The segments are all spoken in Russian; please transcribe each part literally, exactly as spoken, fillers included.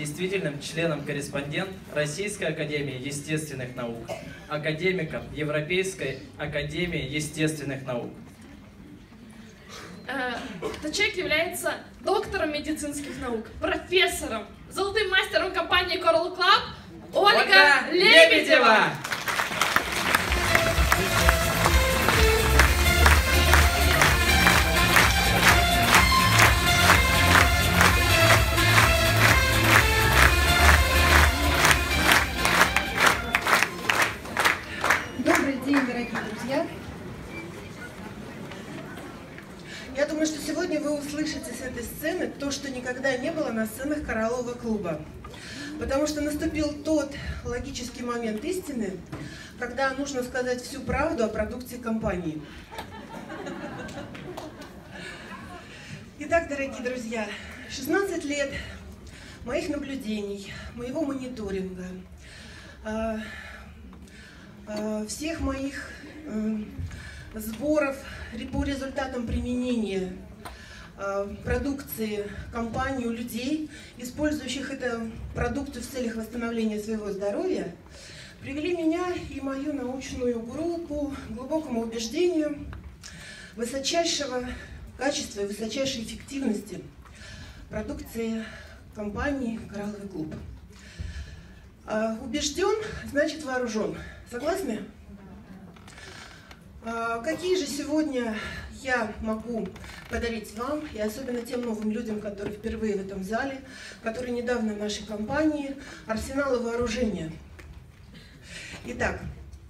действительным членом-корреспондент Российской академии естественных наук, академиком Европейской академии естественных наук. Этот человек является доктором медицинских наук, профессором, золотым мастером компании Coral Club Ольга, Ольга Лебедева. Добрый день, дорогие друзья. Я думаю, что сегодня вы услышите с этой сцены то, что никогда не было на сценах Кораллового клуба. Потому что наступил тот логический момент истины, когда нужно сказать всю правду о продукции компании. Итак, дорогие друзья, шестнадцать лет моих наблюдений, моего мониторинга, всех моих сборов по результатам применения продукции компании у людей, использующих эту продукцию в целях восстановления своего здоровья, привели меня и мою научную группу к глубокому убеждению высочайшего качества и высочайшей эффективности продукции компании «Коралловый клуб». Убежден значит вооружен. Согласны? Какие же сегодня я могу подарить вам, и особенно тем новым людям, которые впервые в этом зале, которые недавно в нашей компании, арсеналы вооружения? Итак,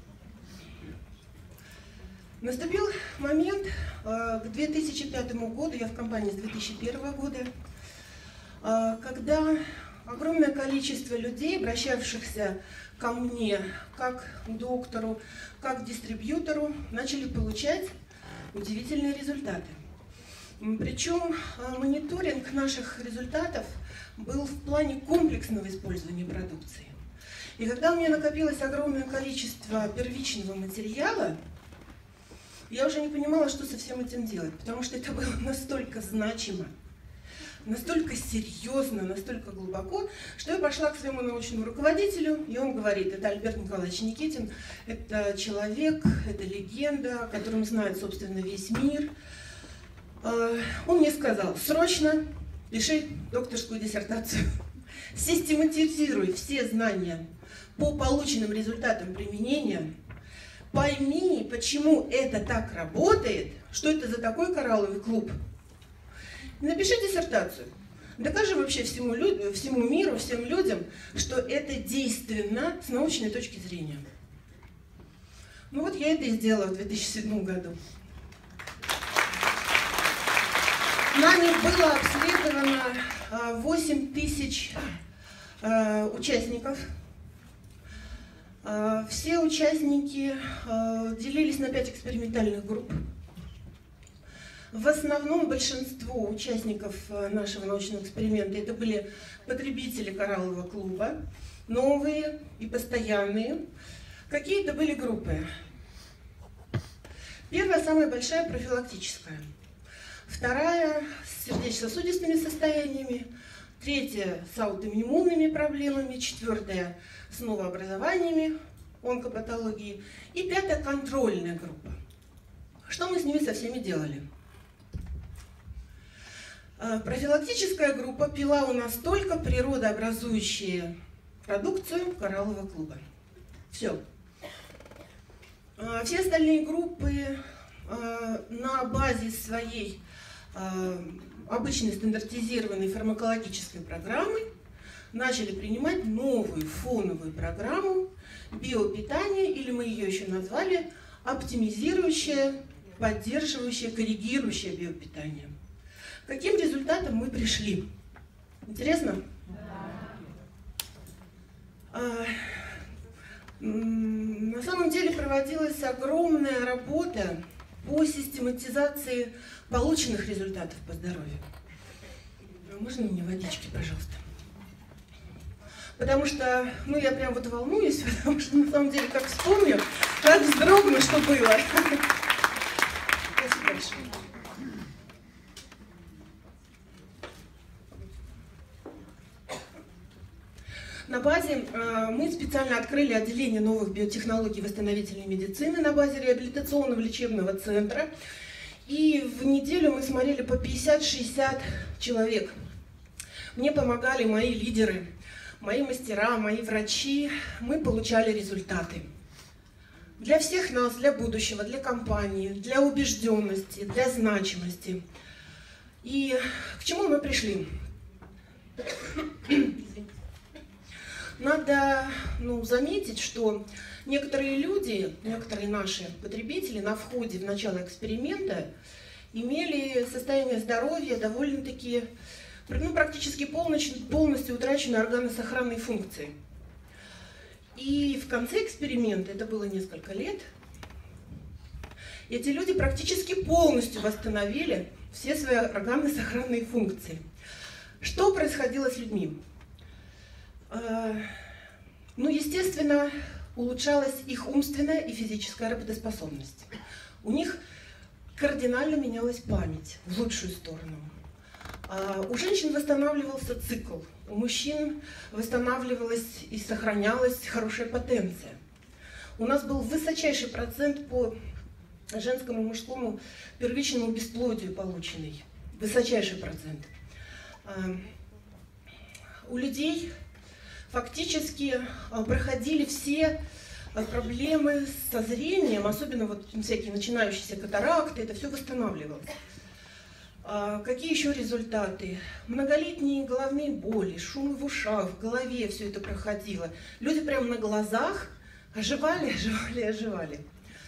наступил момент к две тысячи пятому году, я в компании с две тысячи первого года, когда огромное количество людей, обращавшихся ко мне, как к доктору, как к дистрибьютору, начали получать удивительные результаты. Причем мониторинг наших результатов был в плане комплексного использования продукции. И когда у меня накопилось огромное количество первичного материала, я уже не понимала, что со всем этим делать, потому что это было настолько значимо, настолько серьезно, настолько глубоко, что я пошла к своему научному руководителю, и он говорит: это Альберт Николаевич Никитин, это человек, это легенда, о котором знает, собственно, весь мир. Он мне сказал: срочно пиши докторскую диссертацию, систематизируй все знания по полученным результатам применения, пойми, почему это так работает, что это за такой коралловый клуб. Напиши диссертацию. Докажи вообще всему, всему миру, всем людям, что это действенно с научной точки зрения. Ну вот я это и сделала в две тысячи седьмом году. Нами было обследовано восемь тысяч участников. Все участники делились на пять экспериментальных групп. В основном большинство участников нашего научного эксперимента это были потребители Кораллового клуба, новые и постоянные. Какие-то были группы. Первая, самая большая, профилактическая. Вторая с сердечно-сосудистыми состояниями. Третья с аутоиммунными проблемами. Четвертая с новообразованиями, онкопатологии. И пятая контрольная группа. Что мы с ними со всеми делали? Профилактическая группа пила у нас только природообразующие продукцию Кораллового клуба. Все. Все остальные группы на базе своей обычной стандартизированной фармакологической программы начали принимать новую фоновую программу биопитания, или мы ее еще назвали оптимизирующее, поддерживающее, коррегирующее биопитание. К каким результатам мы пришли? Интересно? Да. На самом деле проводилась огромная работа по систематизации полученных результатов по здоровью. Можно мне водички, пожалуйста? Потому что, ну, я прям вот волнуюсь, потому что на самом деле, как вспомню, как вздрогну, что было. Спасибо большое. На базе э, мы специально открыли отделение новых биотехнологий восстановительной медицины на базе реабилитационного лечебного центра. И в неделю мы смотрели по пятьдесят-шестьдесят человек. Мне помогали мои лидеры, мои мастера, мои врачи. Мы получали результаты. Для всех нас, для будущего, для компании, для убежденности, для значимости. И к чему мы пришли? Надо ну, заметить, что некоторые люди, некоторые наши потребители на входе в начало эксперимента имели состояние здоровья довольно-таки, ну, практически полностью, полностью утраченные органосохранные функции. И в конце эксперимента, это было несколько лет, эти люди практически полностью восстановили все свои органосохранные функции. Что происходило с людьми? Ну, естественно, улучшалась их умственная и физическая работоспособность. У них кардинально менялась память в лучшую сторону. У женщин восстанавливался цикл, у мужчин восстанавливалась и сохранялась хорошая потенция. У нас был высочайший процент по женскому и мужскому первичному бесплодию полученный. Высочайший процент. У людей фактически проходили все проблемы со зрением, особенно вот всякие начинающиеся катаракты, это все восстанавливалось. Какие еще результаты? Многолетние головные боли, шумы в ушах, в голове все это проходило. Люди прямо на глазах оживали, оживали, оживали.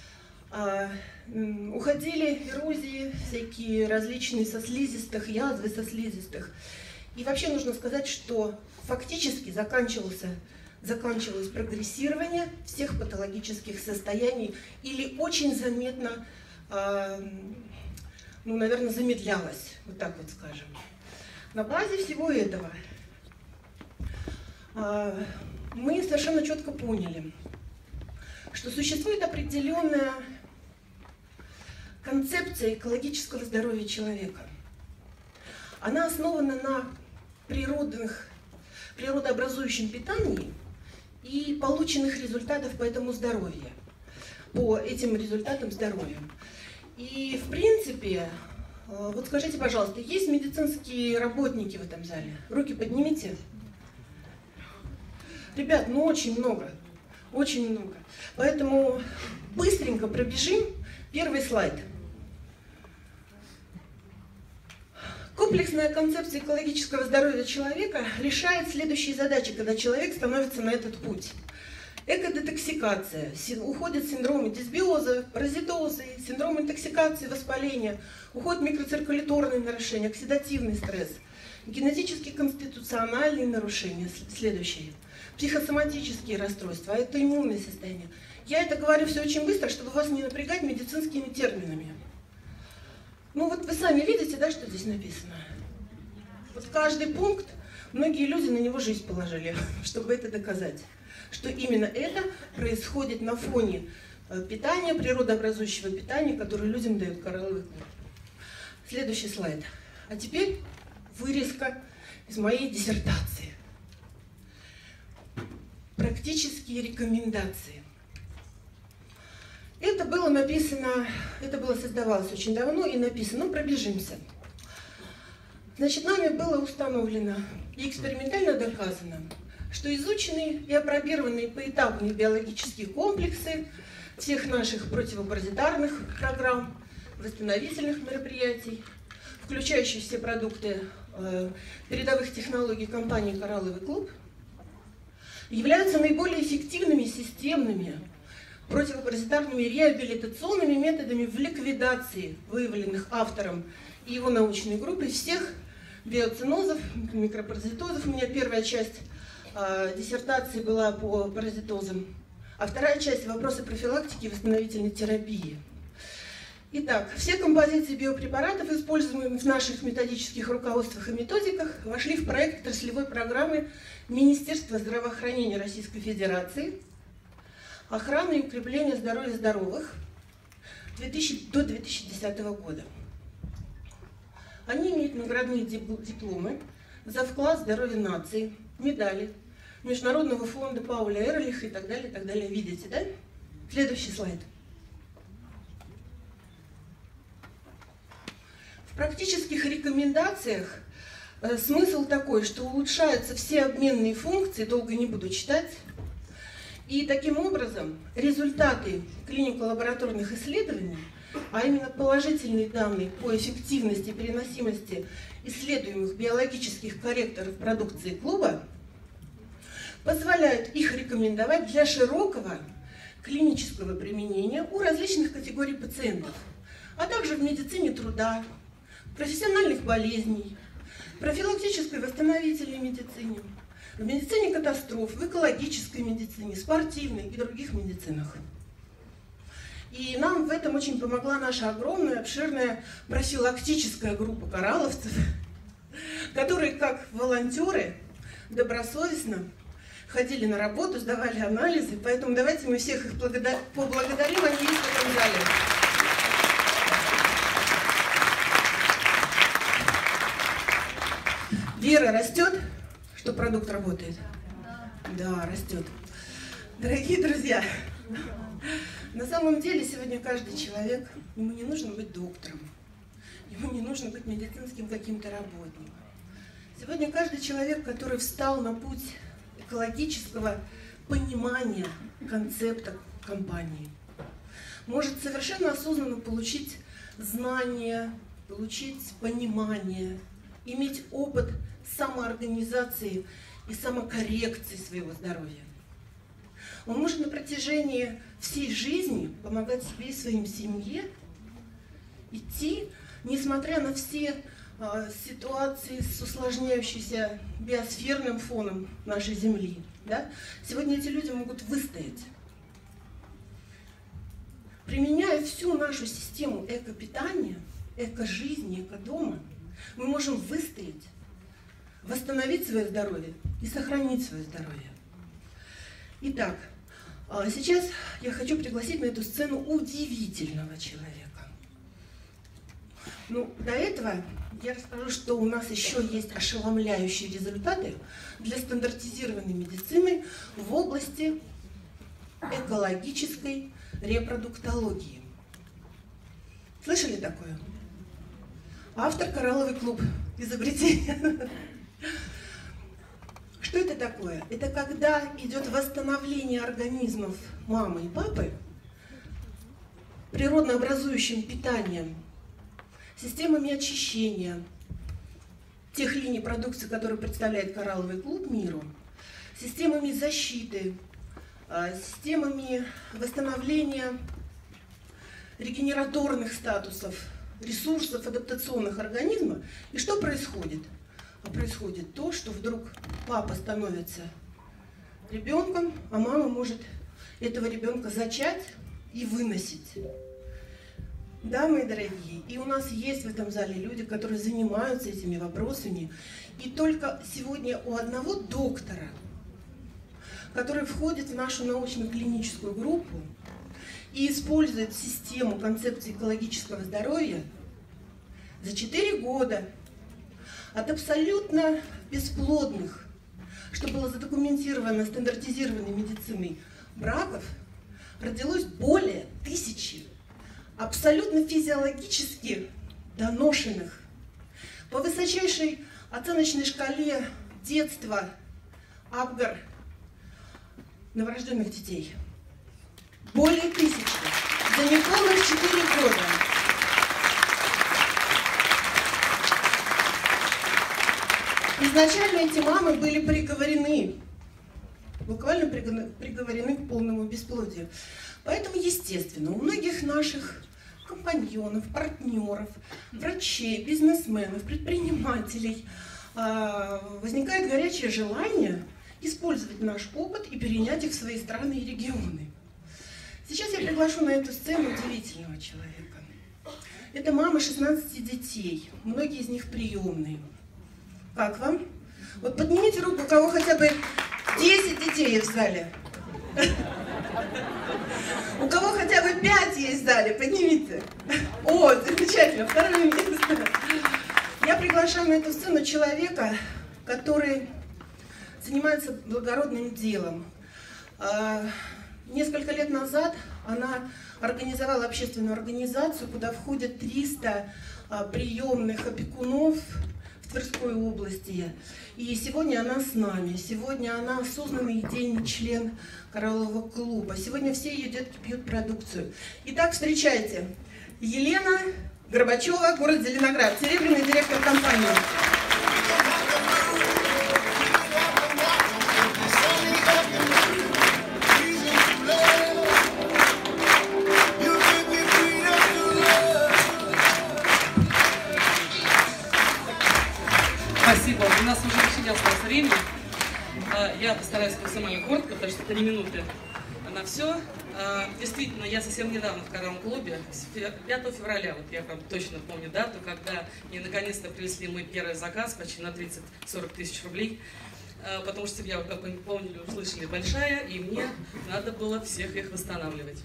Уходили эрозии, всякие различные со слизистых, язвы со слизистых. И вообще нужно сказать, что фактически заканчивался, заканчивалось прогрессирование всех патологических состояний или очень заметно, э, ну, наверное, замедлялось, вот так вот скажем. На базе всего этого э, мы совершенно четко поняли, что существует определенная концепция экологического здоровья человека. Она основана на природных, природообразующем питании и полученных результатов по этому здоровью, по этим результатам здоровья. И в принципе, вот скажите, пожалуйста, есть медицинские работники в этом зале? Руки поднимите. Ребят, ну очень много, очень много. Поэтому быстренько пробежим первый слайд. Комплексная концепция экологического здоровья человека решает следующие задачи, когда человек становится на этот путь. Экодетоксикация, уходят синдромы дисбиоза, паразитозы, синдром интоксикации, воспаления, уходят микроциркуляторные нарушения, оксидативный стресс, генетические конституциональные нарушения, следующие, психосоматические расстройства, аутоиммунные состояния. Я это говорю все очень быстро, чтобы вас не напрягать медицинскими терминами. Ну вот вы сами видите, да, что здесь написано? Вот каждый пункт, многие люди на него жизнь положили, чтобы это доказать. Что именно это происходит на фоне питания, природообразующего питания, которое людям дает коралловый клуб. Следующий слайд. А теперь вырезка из моей диссертации. Практические рекомендации. Это было написано, это было создавалось очень давно и написано, ну пробежимся. Значит, нами было установлено и экспериментально доказано, что изученные и апробированные поэтапные биологические комплексы всех наших противопаразитарных программ, восстановительных мероприятий, включающие все продукты э, передовых технологий компании «Коралловый клуб», являются наиболее эффективными системными противопаразитарными реабилитационными методами в ликвидации выявленных автором и его научной группой всех биоцинозов, микропаразитозов. У меня первая часть э, диссертации была по паразитозам, а вторая часть — вопросы профилактики и восстановительной терапии. Итак, все композиции биопрепаратов, используемые в наших методических руководствах и методиках, вошли в проект отраслевой программы Министерства здравоохранения Российской Федерации «Охрана и укрепление здоровья здоровых» до две тысячи десятого года. Они имеют наградные дипломы за вклад в здоровье нации, медали, Международного фонда Пауля Эрлиха и так далее, и так далее. Видите, да? Следующий слайд. В практических рекомендациях э, смысл такой, что улучшаются все обменные функции, долго не буду читать, и таким образом результаты клинико-лабораторных исследований, а именно положительные данные по эффективности и переносимости исследуемых биологических корректоров продукции клуба, позволяют их рекомендовать для широкого клинического применения у различных категорий пациентов, а также в медицине труда, профессиональных болезней, профилактической восстановительной медицине, в медицине катастроф, в экологической медицине, спортивной и других медицинах. И нам в этом очень помогла наша огромная, обширная профилактическая группа коралловцев, которые как волонтеры добросовестно ходили на работу, сдавали анализы, поэтому давайте мы всех их поблагодарим, они есть в этом зале. Вера растет, что продукт работает? Да, растет. Дорогие друзья, на самом деле сегодня каждый человек, ему не нужно быть доктором, ему не нужно быть медицинским каким-то работником. Сегодня каждый человек, который встал на путь экологического понимания концепта компании, может совершенно осознанно получить знания, получить понимание, иметь опыт самоорганизации и самокоррекции своего здоровья. Он может на протяжении всей жизни помогать себе и своим семье идти, несмотря на все э, ситуации с усложняющимся биосферным фоном нашей Земли. Да? Сегодня эти люди могут выстоять. Применяя всю нашу систему экопитания, эко-жизни, эко-дома, мы можем выстоять, восстановить свое здоровье и сохранить свое здоровье. Итак, сейчас я хочу пригласить на эту сцену удивительного человека. Ну, до этого я расскажу, что у нас еще есть ошеломляющие результаты для стандартизированной медицины в области экологической репродуктологии. Слышали такое? Автор «Коралловый клуб» изобретения. Что это такое? Это когда идет восстановление организмов мамы и папы природно образующим питанием, системами очищения тех линий продукции, которые представляет «Коралловый клуб» миру, системами защиты, системами восстановления регенераторных статусов, ресурсов адаптационных организма. И что происходит? А происходит то, что вдруг папа становится ребенком, а мама может этого ребенка зачать и выносить. Да, мои дорогие, и у нас есть в этом зале люди, которые занимаются этими вопросами. И только сегодня у одного доктора, который входит в нашу научно-клиническую группу и использует систему концепции экологического здоровья, за четыре года от абсолютно бесплодных, что было задокументировано стандартизированной медициной, браков родилось более тысячи абсолютно физиологически доношенных по высочайшей оценочной шкале детства Апгар новорожденных детей. Более тысячи за неполных четыре года. Изначально эти мамы были приговорены, буквально приговорены к полному бесплодию. Поэтому, естественно, у многих наших компаньонов, партнеров, врачей, бизнесменов, предпринимателей возникает горячее желание использовать наш опыт и перенять их в свои страны и регионы. Сейчас я приглашу на эту сцену удивительного человека. Это мама шестнадцати детей, многие из них приемные. Как вам? Вот поднимите руку, у кого хотя бы десять детей в зале. У кого хотя бы пять есть в зале, поднимите. О, замечательно, второе место. Я приглашаю на эту сцену человека, который занимается благородным делом. Несколько лет назад она организовала общественную организацию, куда входят триста приемных опекунов в Тверской области. И сегодня она с нами. Сегодня она осознанный идейный член Кораллового клуба. Сегодня все ее детки пьют продукцию. Итак, встречайте. Елена Горбачева, город Зеленоград, серебряный директор компании. Спасибо. У нас уже очень осталось времени. Я постараюсь максимально коротко, потому что три минуты на все. Действительно, я совсем недавно в Коралловом клубе, пятого февраля, вот я прям точно помню дату, когда мне наконец-то привезли мой первый заказ почти на тридцать-сорок тысяч рублей. Потому что семья, как вы помнили, услышали, большая, и мне надо было всех их восстанавливать.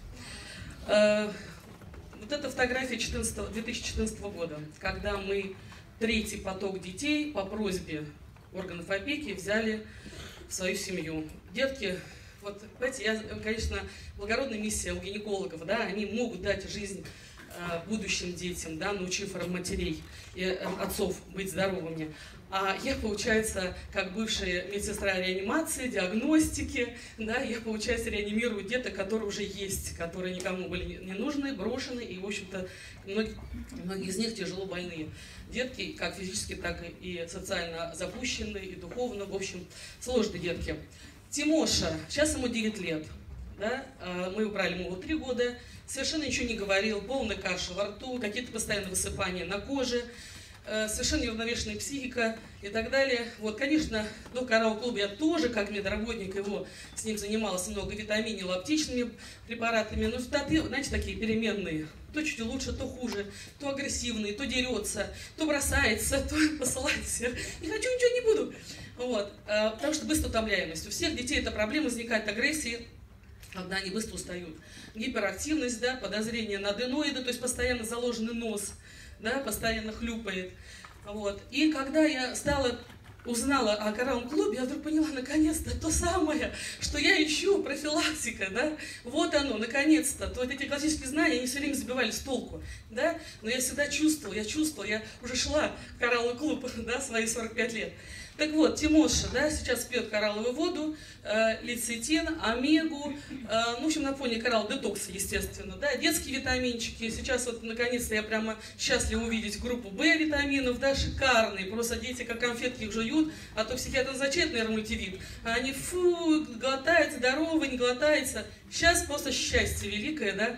Вот эта фотография две тысячи четырнадцатого года, когда мы третий поток детей по просьбе органов опеки взяли в свою семью. Детки, вот, понимаете, я, конечно, благородная миссия у гинекологов, да, они могут дать жизнь э, будущим детям, да, научив матерей и э, отцов быть здоровыми. А я, получается, как бывшая медсестра реанимации, диагностики, да, я, получается, реанимирую деток, которые уже есть, которые никому были не нужны, брошены, и, в общем-то, многие, многие из них тяжело больные. Детки, как физически, так и социально запущенные, и духовно, в общем, сложные детки. Тимоша, сейчас ему девять лет, да, мы убрали ему три года, совершенно ничего не говорил, полная каша во рту, какие-то постоянные высыпания на коже, совершенно неуравновешенная психика и так далее. Вот, конечно, до Кораллового клуба я тоже, как медработник, его с ним занималась много витаминами, аптечными препаратами. Но ситуации, знаете, такие переменные. То чуть лучше, то хуже, то агрессивный, то дерется, то бросается, то посылает всех. Не хочу, ничего не буду. Вот, потому что быстро утомляемость. У всех детей эта проблема, возникает агрессия, когда они быстро устают. Гиперактивность, да, подозрение на аденоиды, то есть постоянно заложенный нос. Да, постоянно хлюпает. Вот. И когда я стала, узнала о Коралловом клубе, я вдруг поняла, наконец-то, то самое, что я ищу, профилактика, да, вот оно, наконец-то. То вот эти классические знания, они все время забивали с толку, да, но я всегда чувствовала, я чувствовала, я уже шла в Коралловый клуб, да, свои сорок пять лет. Так вот, Тимоша, да, сейчас пьет коралловую воду, э, лецитин, омегу, э, ну, в общем, на фоне коралл детокса, естественно, да, детские витаминчики. Сейчас вот, наконец-то, я прямо счастлива увидеть группу Б витаминов, да, шикарные, просто дети как конфетки их жуют, а то психиатр назначает, наверное, мультивит, а они, фу, глотается, здорово, не глотается. Сейчас просто счастье великое, да.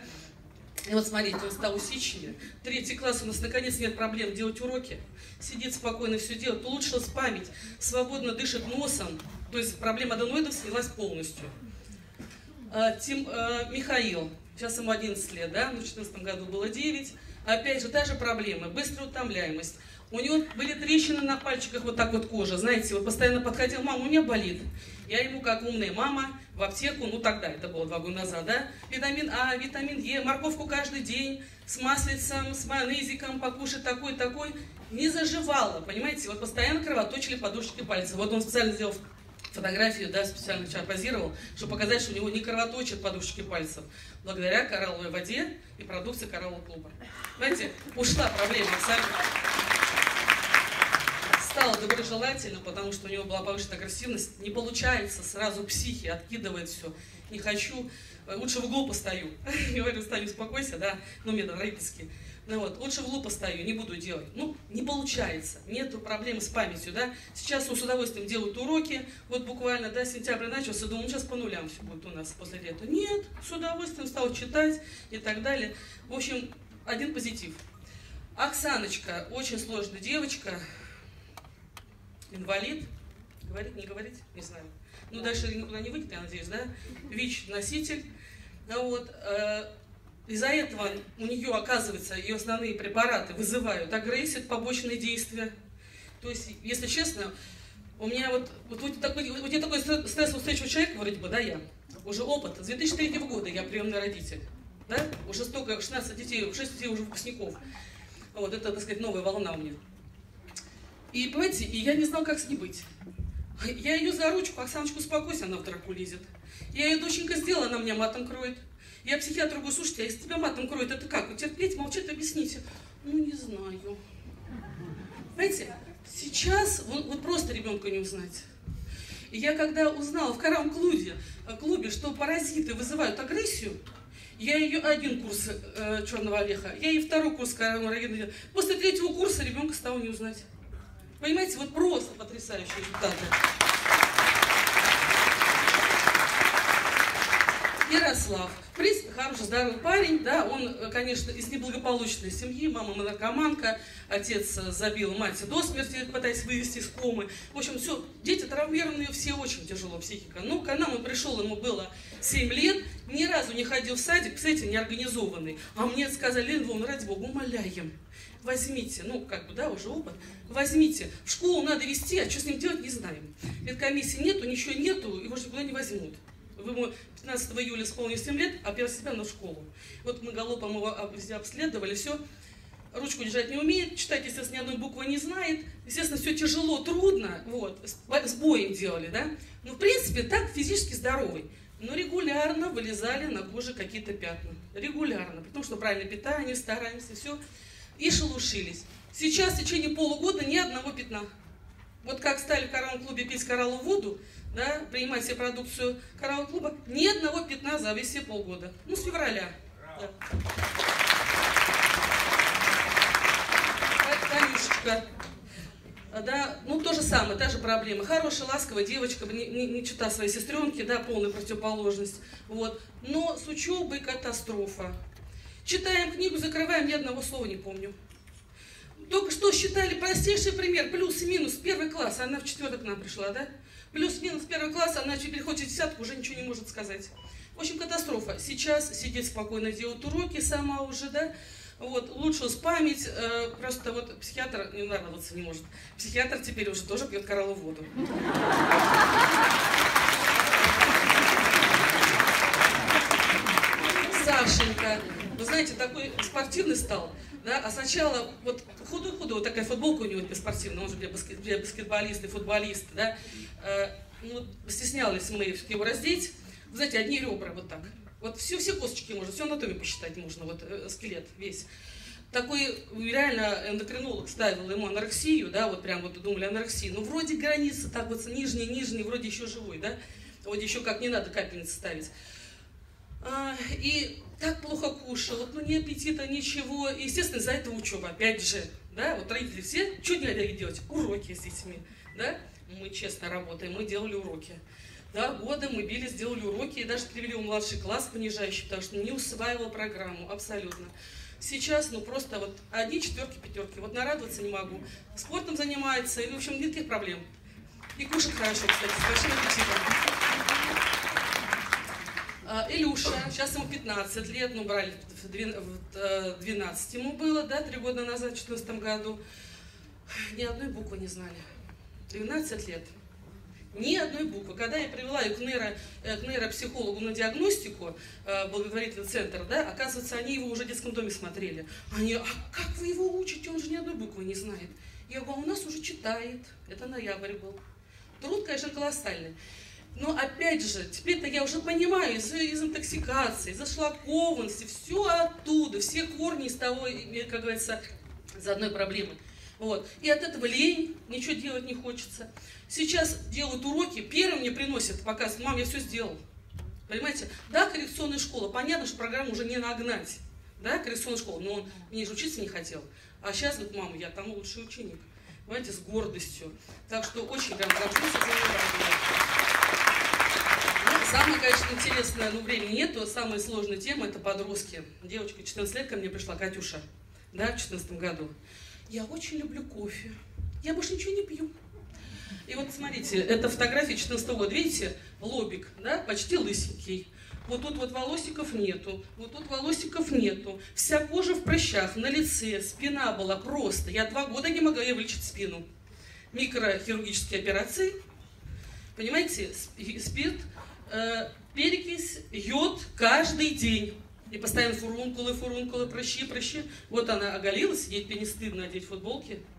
И вот смотрите, он стал усидчивее. Третий класс, у нас наконец нет проблем делать уроки. Сидит спокойно, все делает, улучшилась память, свободно дышит носом. То есть проблема аденоидов снялась полностью. А, Тим, а, Михаил, сейчас ему одиннадцать лет, да, в две тысячи четырнадцатом году было девять. Опять же, та же проблема, быстрая утомляемость. У него были трещины на пальчиках, вот так вот кожа, знаете, вот постоянно подходил, мама, у меня болит. Я ему, как умная мама, в аптеку, ну тогда, это было два года назад, да, витамин А, витамин Е, морковку каждый день, с маслицем, с майонезиком, покушать такой-такой, не заживало, понимаете, вот постоянно кровоточили подушечки пальцев. Вот он специально сделал фотографию, да, специально вчера позировал, чтобы показать, что у него не кровоточат подушечки пальцев, благодаря коралловой воде и продукции Кораллового клуба. Знаете, ушла проблема абсолютно. Стала доброжелательным, потому что у него была повышенная агрессивность. Не получается, сразу психи откидывает все. Не хочу, лучше в углу постою. Я говорю, стань, успокойся, да, ну, метод родительский. Ну вот, лучше в углу постою, не буду делать. Ну, не получается, нету проблем с памятью, да. Сейчас он с удовольствием делают уроки, вот буквально, да, сентябрь начался, думаю, сейчас по нулям все будет у нас после лета. Нет, с удовольствием стал читать и так далее. В общем, один позитив. Оксаночка, очень сложная девочка, инвалид, говорит, не говорит, не знаю. Ну, дальше никуда не выйдет, я надеюсь, да? ВИЧ-носитель. Вот. Из-за этого у нее, оказывается, ее основные препараты вызывают агрессию, побочные действия. То есть, если честно, у меня вот, вот, вот такой, вот я такой стрессоустойчивый человек, вроде бы, да, я, уже опыт. С две тысячи третьего года я приемный родитель, да? Уже столько, шестнадцать детей, шесть детей уже выпускников. Вот, это, так сказать, новая волна у меня. И, понимаете, и я не знала, как с ней быть. Я ее за ручку, Оксаночка, успокойся, она в драку лезет. Я ее, доченька, сделала, она меня матом кроет. Я психиатру говорю, слушайте, а если тебя матом кроет, это как? Терпеть, молчать, объясните. Ну, не знаю. Понимаете, сейчас вот, вот просто ребенка не узнать. И я когда узнала в караом клубе, клубе, что паразиты вызывают агрессию, я ее один курс э, черного ореха, я ей второй курс караом района. После третьего курса ребенка стало не узнать. Понимаете, вот просто потрясающие результаты. Ярослав. В принципе, хороший, здоровый парень, да, он, конечно, из неблагополучной семьи, мама наркоманка, отец забил мать до смерти, пытаясь вывести из комы. В общем, все, дети травмированные, все очень тяжело, психика. Но когда он пришел, ему было семь лет, ни разу не ходил в садик, кстати, неорганизованный. А мне сказали, Лена Львовна, ради бога, умоляем, возьмите, ну, как бы, да, уже опыт, возьмите, в школу надо везти, а что с ним делать, не знаем. Медкомиссии нету, ничего нету, его же никуда не возьмут. Ему пятнадцатого июля исполнилось семь лет, а первого сентября в школу. Вот мы галопом его везде обследовали, все. Ручку держать не умеет, читать, естественно, ни одной буквы не знает. Естественно, все тяжело, трудно, вот, с боем делали, да. Но, в принципе, так физически здоровый. Но регулярно вылезали на коже какие-то пятна. Регулярно, потому что правильное питание, стараемся, все. И шелушились. Сейчас в течение полугода ни одного пятна. Вот как стали в караом клубе пить коралловую воду, да, принимать себе продукцию караом клуба, ни одного пятна за весь все полгода. Ну, с февраля. Да. Танюшечка. Да, ну, то же самое, та же проблема. Хорошая, ласковая девочка, не, не, не чита своей сестренки, да, полная противоположность. Вот. Но с учебой катастрофа. Читаем книгу, закрываем, ни одного слова не помню. Только что считали простейший пример, плюс-минус, первый класс, она в четвертый к нам пришла, да? Плюс-минус первый класс, она переходит в десятку, уже ничего не может сказать. В общем, катастрофа. Сейчас сидит спокойно, делает уроки сама уже, да? Вот, улучшилась память, э, просто вот психиатр не нарадоваться не может. Психиатр теперь уже тоже пьет коралловую воду. Сашенька, вы знаете, такой спортивный стал. Да, а сначала вот худой-худой, вот такая футболка у него спортивная, он же для, баскет, для баскетболиста и футболиста, да, э, ну, стеснялись мы его раздеть, вы знаете, одни ребра вот так, вот все, все косточки можно, все анатомию посчитать можно, вот э, скелет весь. Такой реально эндокринолог ставил ему анорексию, да, вот прям вот думали анорексию, ну вроде граница, так вот нижний, нижний, вроде еще живой, да, вроде еще как не надо капельницы ставить. А, и так плохо кушал, вот, ну ни аппетита, ничего, и, естественно, из-за этого учеба, опять же, да, вот родители все, что не надо делать? Уроки с детьми, да, мы честно работаем, мы делали уроки, да, года мы били, сделали уроки, и даже перевели в младший класс понижающий, потому что не усваивал программу, абсолютно. Сейчас, ну, просто вот одни четверки, пятерки, вот нарадоваться не могу, спортом занимается, и, в общем, никаких проблем. И кушать хорошо, кстати, с большим аппетитом. Илюша, сейчас ему пятнадцать лет, ну, брали в двенадцать ему было, да, три года назад, в четырнадцатом году. Ни одной буквы не знали. двенадцать лет. Ни одной буквы. Когда я привела ее к, нейро, к нейропсихологу на диагностику, благотворительный центр, да, оказывается, они его уже в детском доме смотрели. Они, а как вы его учите, он же ни одной буквы не знает. Я говорю, у нас уже читает. Это ноябрь был. Труд, конечно, колоссальный. Но опять же, теперь-то я уже понимаю, из, из интоксикации, из зашлакованности, все оттуда, все корни из того, как говорится, из одной проблемы. Вот. И от этого лень, ничего делать не хочется. Сейчас делают уроки, первым мне приносят, показывают, мам, я все сделал. Понимаете? Да, коррекционная школа, понятно, что программу уже не нагнать. Да, коррекционная школа, но он мне же учиться не хотел. А сейчас, говорит, мама, я там лучший ученик. Понимаете, с гордостью. Так что очень прям горжусь этим. Самое, конечно, интересное, ну, времени нету, самая сложная тема – это подростки. Девочка четырнадцать лет ко мне пришла, Катюша, да, в четырнадцатом году. Я очень люблю кофе, я больше ничего не пью. И вот смотрите, это фотография четырнадцатого года, видите, лобик, да, почти лысенький. Вот тут вот волосиков нету, вот тут волосиков нету. Вся кожа в прыщах, на лице, спина была просто. Я два года не могла ей вылечить спину. Микрохирургические операции, понимаете, спирт, э, перекись, йод каждый день. И постоянно фурункулы, фурункулы, прыщи, прыщи. Вот она оголилась, ей теперь не стыдно одеть футболки.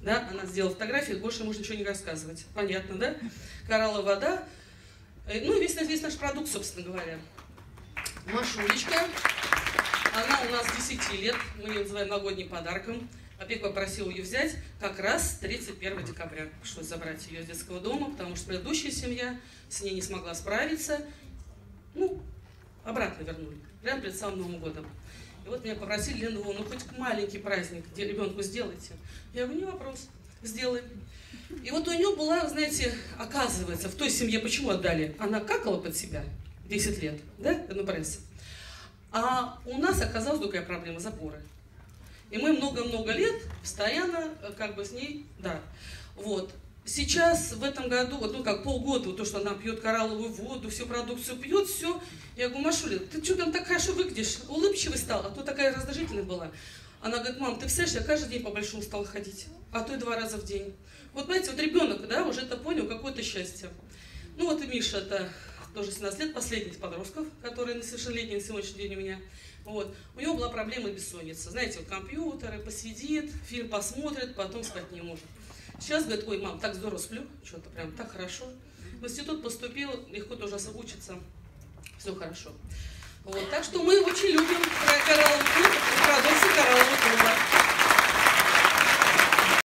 Да, она сделала фотографии, больше можно ничего не рассказывать. Понятно, да? Коралловая вода. Ну и весь, весь наш продукт, собственно говоря. Машулечка. Она у нас десять лет. Мы ее называем новогодним подарком. Опека попросила ее взять как раз тридцать первого декабря. Пришлось забрать ее из детского дома, потому что предыдущая семья с ней не смогла справиться. Ну, обратно вернули. Прямо перед самым Новым годом. И вот меня попросили: Лена, ну хоть маленький праздник где ребенку сделайте. Я говорю, не вопрос, сделаем. И вот у нее была, знаете, оказывается, в той семье почему отдали? Она какала под себя десять лет, да, на пресс. А у нас оказалась такая проблема — запоры. И мы много-много лет постоянно как бы с ней, да, вот. Сейчас, в этом году, вот, ну как полгода, вот то, что она пьет коралловую воду, всю продукцию пьет, все. Я говорю, Машуля, ты что там так хорошо выглядишь, улыбчивый стал, а то такая раздражительная была. Она говорит, мам, ты представляешь, я каждый день по большому стала ходить, а то и два раза в день. Вот, понимаете, вот ребенок, да, уже это понял, какое-то счастье. Ну вот и Миша, это тоже семнадцать лет, последний из подростков, который несовершеннолетний на сегодняшний день у меня. Вот. У него была проблема бессонница. Знаете, вот компьютеры, посидит, фильм посмотрит, потом спать не может. Сейчас говорит, ой, мам, так здорово сплю, что-то прям так хорошо. В институт поступил, легко тоже учится, все хорошо. Вот. Так что мы очень любим коралловый клуб.